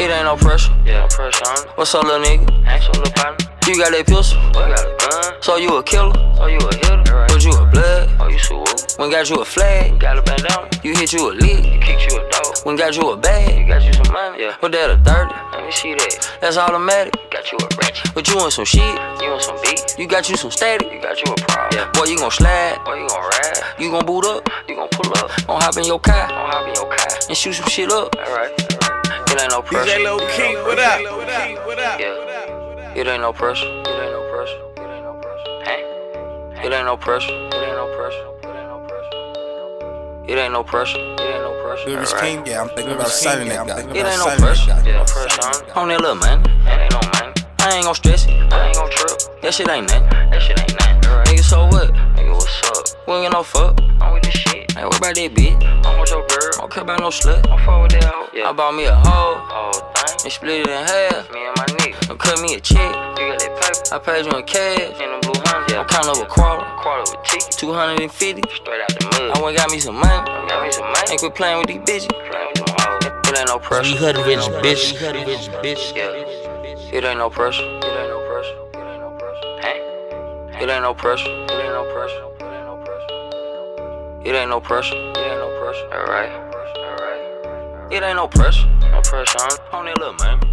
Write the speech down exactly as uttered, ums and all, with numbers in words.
It ain't no pressure. Yeah, pressure on. What's up, little nigga? Ain't so little partner. You got that pistol? Oh, you got a gun. So you a killer? Oh, you a hitter. Right. But you a blood? Oh, you so woo. When got you a flag? You got a bandana. You hit you a lick? You kicked you a dog. When got you a You bag? got you some money. Yeah. What that, a thirty? Let me see that. That's automatic. Got you a ratchet. But you want some shit? You want some beat? You got you some static? You got you a problem. Yeah. Boy, you gon' slide? Boy, you gon' ride. You gon' boot up? You gon' pull up. Gon' hop in your car? Gon' hop in your car. And shoot some shit up? Alright, alright. It ain't no pressure. D J Lil Keith, what up? What up? Yeah. It ain't no pressure. It ain't no pressure. It ain't no pressure. Hey? It ain't no pressure. It ain't no pressure. It ain't no pressure. It ain't no pressure. It ain't no pressure. Lyrics King, yeah, I'm thinking about signing that guy. It ain't no pressure. Yeah, pressure on. On that little man. That ain't no money. I ain't gon' stress it. I ain't gon' trip. That shit ain't nothing. That shit ain't nothing. Alright. Nigga, so what? Nigga, what's up? We ain't get no fuck. I'm with this shit. Ain't worry about that bitch. I'm with your girl. Don't care about no slut. I'm fuck with that hoe. Yeah. I bought me a hoe Oh, thing. and split it in half. Me and my nigga. And cut me a check. You got that paper. I paid you in cash. In the blue honey. I'm Yeah. counting up a quarter. Quarter with ticket. two hundred fifty. Straight out the I mud. went got me some money. Got me some money. Ain't quit playing with these bitches. Playing with them hoes. It ain't no pressure. You heard rich bitch, rich bitch. Yeah. It ain't no pressure. It ain't no pressure. It ain't no pressure. Hey? It ain't no pressure. It ain't no pressure. It ain't no pressure. It ain't no pressure. It ain't no pressure. Alright. Alright. It ain't no pressure. No pressure on. On that little man.